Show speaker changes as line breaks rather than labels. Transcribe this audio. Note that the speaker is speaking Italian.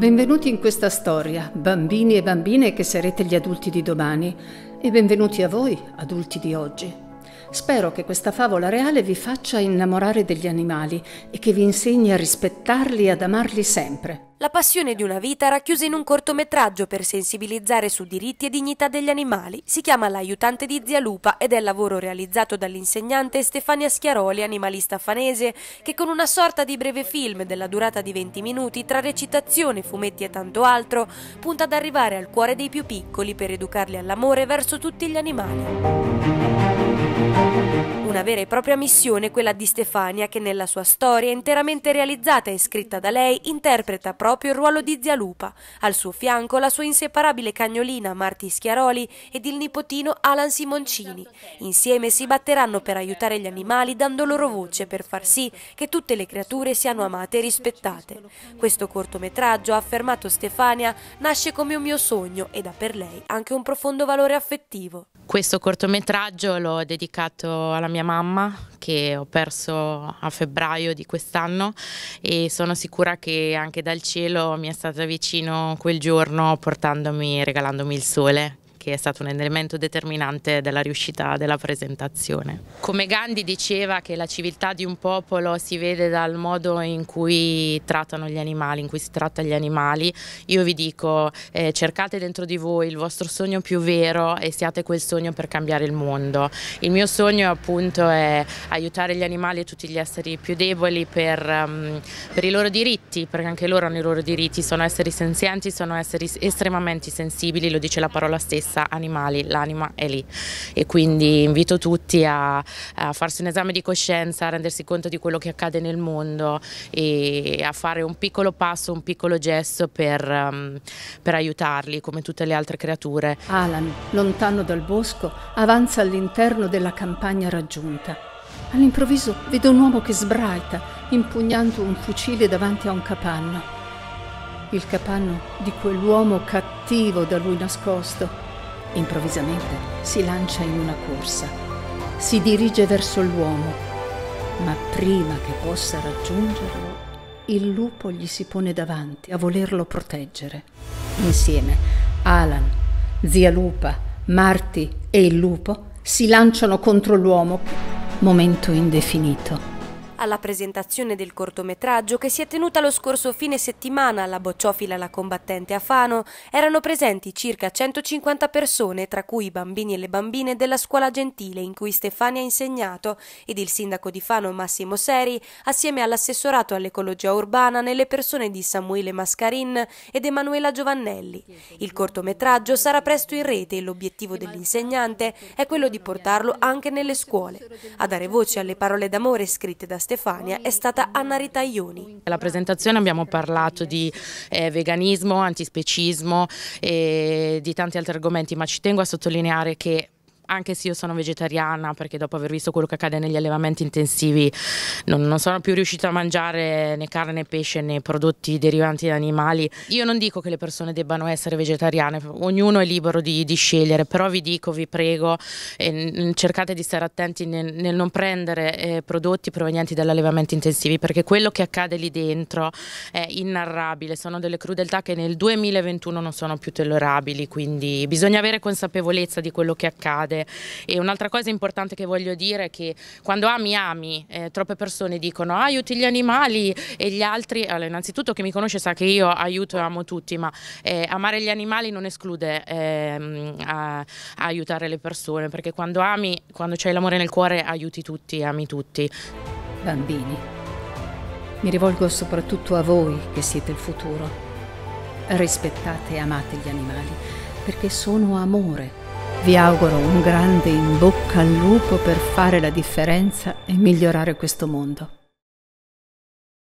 Benvenuti in questa storia, bambini e bambine che sarete gli adulti di domani, e benvenuti a voi, adulti di oggi. Spero che questa favola reale vi faccia innamorare degli animali e che vi insegni a rispettarli e ad amarli sempre.
La passione di una vita racchiusa in un cortometraggio per sensibilizzare su diritti e dignità degli animali. Si chiama L'aiutante di Zia Lupa ed è il lavoro realizzato dall'insegnante Stefania Schiaroli, animalista fanese, che con una sorta di breve film della durata di 20 minuti, tra recitazione, fumetti e tanto altro, punta ad arrivare al cuore dei più piccoli per educarli all'amore verso tutti gli animali. Una vera e propria missione quella di Stefania, che nella sua storia, interamente realizzata e scritta da lei, interpreta proprio il ruolo di Zia Lupa. Al suo fianco la sua inseparabile cagnolina Marti Schiaroli ed il nipotino Alan Simoncini. Insieme si batteranno per aiutare gli animali, dando loro voce per far sì che tutte le creature siano amate e rispettate. Questo cortometraggio, ha affermato Stefania, nasce come un mio sogno ed ha per lei anche un profondo valore affettivo.
Questo cortometraggio l'ho dedicato alla mia mamma, che ho perso a febbraio di quest'anno, e sono sicura che anche dal cielo mi è stata vicino quel giorno regalandomi il sole, che è stato un elemento determinante della riuscita della presentazione. Come Gandhi diceva che la civiltà di un popolo si vede dal modo in cui trattano gli animali, in cui si tratta gli animali, io vi dico cercate dentro di voi il vostro sogno più vero e siate quel sogno per cambiare il mondo. Il mio sogno appunto è aiutare gli animali e tutti gli esseri più deboli per i loro diritti, perché anche loro hanno i loro diritti, sono esseri senzienti, sono esseri estremamente sensibili, lo dice la parola stessa. Animali, l'anima è lì, e quindi invito tutti a farsi un esame di coscienza, a rendersi conto di quello che accade nel mondo e a fare un piccolo passo, un piccolo gesto per aiutarli come tutte le altre creature.
Alan, lontano dal bosco, avanza all'interno della campagna raggiunta. All'improvviso vede un uomo che sbraita, impugnando un fucile davanti a un capanno. Il capanno di quell'uomo cattivo da lui nascosto. Improvvisamente si lancia in una corsa, si dirige verso l'uomo, ma prima che possa raggiungerlo, il lupo gli si pone davanti a volerlo proteggere. Insieme, Alan, Zia Lupa, Marti e il lupo si lanciano contro l'uomo, momento indefinito.
Alla presentazione del cortometraggio, che si è tenuta lo scorso fine settimana alla Bocciofila La Combattente a Fano, erano presenti circa 150 persone, tra cui i bambini e le bambine della scuola gentile in cui Stefania ha insegnato, ed il sindaco di Fano Massimo Seri, assieme all'assessorato all'ecologia urbana, nelle persone di Samuele Mascarin ed Emanuela Giovannelli. Il cortometraggio sarà presto in rete e l'obiettivo dell'insegnante è quello di portarlo anche nelle scuole. A dare voce alle parole d'amore scritte da Stefania è stata Anna Rita Ioni.
Alla presentazione abbiamo parlato di veganismo, antispecismo e di tanti altri argomenti, ma ci tengo a sottolineare che anche se io sono vegetariana, perché dopo aver visto quello che accade negli allevamenti intensivi non sono più riuscita a mangiare né carne né pesce né prodotti derivanti da animali. Io non dico che le persone debbano essere vegetariane, ognuno è libero di scegliere, però vi dico, vi prego, cercate di stare attenti nel non prendere prodotti provenienti dagli allevamenti intensivi, perché quello che accade lì dentro è inarrabile, sono delle crudeltà che nel 2021 non sono più tollerabili, quindi bisogna avere consapevolezza di quello che accade. E un'altra cosa importante che voglio dire è che quando ami, troppe persone dicono aiuti gli animali e gli altri. Allora, innanzitutto chi mi conosce sa che io aiuto e amo tutti, ma amare gli animali non esclude a aiutare le persone, perché quando ami, quando c'hai l'amore nel cuore, aiuti tutti, ami tutti.
Bambini, mi rivolgo soprattutto a voi che siete il futuro. Rispettate e amate gli animali, perché sono amore. Vi auguro un grande in bocca al lupo per fare la differenza e migliorare questo mondo.